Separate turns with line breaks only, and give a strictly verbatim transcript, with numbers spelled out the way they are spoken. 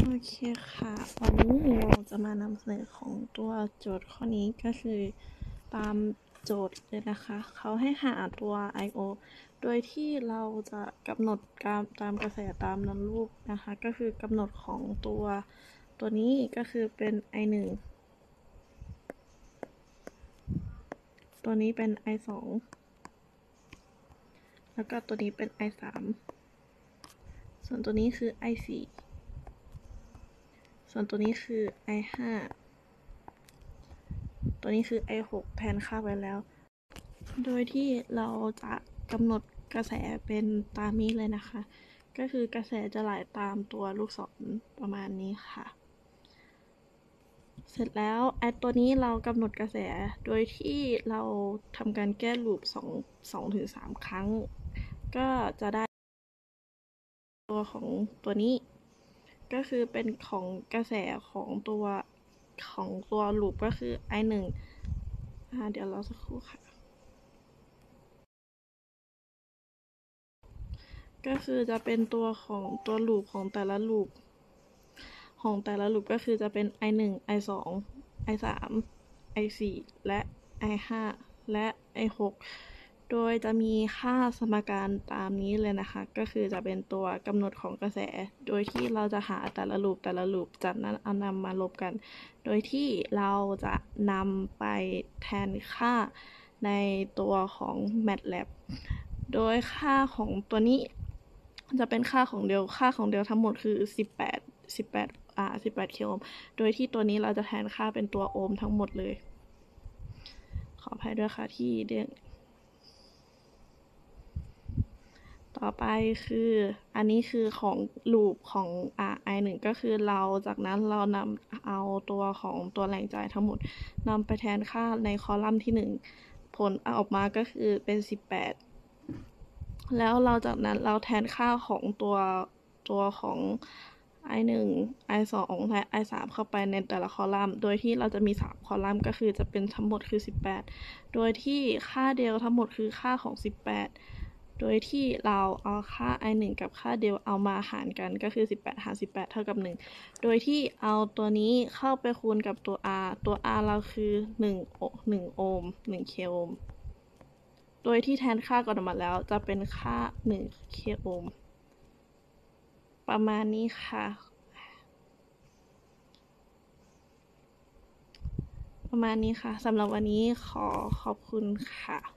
โอเคค่ะวันนี้เราจะมานำเสนอของตัวโจทย์ข้อนี้ก็คือตามโจทย์เลยนะคะเขาให้หาตัว ไอ โอ โดยที่เราจะกำหนดการตามกระแสตามนั้นรูปนะคะก็คือกำหนดของตัวตัวนี้ก็คือเป็น ไอ หนึ่ง ตัวนี้เป็น ไอ สอง แล้วก็ตัวนี้เป็น ไอ สาม ส่วนตัวนี้คือ ไอ สี่ ส่วนตัวนี้คือ ไอ ห้า ตัวนี้คือ ไอ หก แทนค่าไว้แล้ว โดยที่เราจะกำหนดกระแสเป็นตามนี้เลยนะคะก็คือกระแสจะไหลตามตัวลูกศรประมาณนี้ค่ะเสร็จแล้วไอ้ตัวนี้เรากำหนดกระแสโดยที่เราทำการแก้ลูปสองสองถึงสามครั้งก็จะได้ตัวของตัวนี้ก็คือเป็นของกระแสของตัวของตัวลูปก็คือ ไอ หนึ่ง อ่าเดี๋ยวเราสักครู่ค่ะก็คือจะเป็นตัวของตัวลูปของแต่ละลูปของแต่ละลูปก็คือจะเป็น ไอ หนึ่ง ไอ สอง ไอ สาม ไอ สี่ และ ไอ ห้า และ ไอ หก โดยจะมีค่าสมการตามนี้เลยนะคะก็คือจะเป็นตัวกำหนดของกระแสโดยที่เราจะหาแต่ละลูปแต่ละลูปจากนั้นเอานำมาลบกันโดยที่เราจะนำไปแทนค่าในตัวของ แมทแลบ โดยค่าของตัวนี้จะเป็นค่าของเดลค่าของเดลทั้งหมดคือสิบแปด สิบแปดอ่าสิบแปดกิโลโอห์มโดยที่ตัวนี้เราจะแทนค่าเป็นตัวโอห์มทั้งหมดเลยขออภัยด้วยค่ะที่เด้งต่อไปคืออันนี้คือของลูปของ ไอ หนึ่ง ก็คือเราจากนั้นเรานำเอาตัวของตัวแรงจ่ายทั้งหมดนำไปแทนค่าในคอลัมน์ที่หนึ่งผลออกมาก็คือเป็นสิบแปดแล้วเราจากนั้นเราแทนค่าของตัวตัวของ ไอ หนึ่ง ไอ สอง และ ไอ สาม เข้าไปในแต่ละคอลัมน์โดยที่เราจะมีสามคอลัมน์ก็คือจะเป็นทั้งหมดคือสิบแปดโดยที่ค่าเดลทั้งหมดคือค่าของสิบแปดโดยที่เราเอาค่า ไอ หนึ่ง กับค่าเดลเอามาหารกันก็คือสิบแปดหารสิบแปดเท่ากับหนึ่งโดยที่เอาตัวนี้เข้าไปคูณกับตัว R ตัว R เราคือหนึ่ง หนึ่งโอห์มหนึ่งเคโอห์มโดยที่แทนค่าก่อนออกมาแล้วจะเป็นค่าหนึ่งเคโอห์มประมาณนี้ค่ะประมาณนี้ค่ะสำหรับวันนี้ขอขอบคุณค่ะ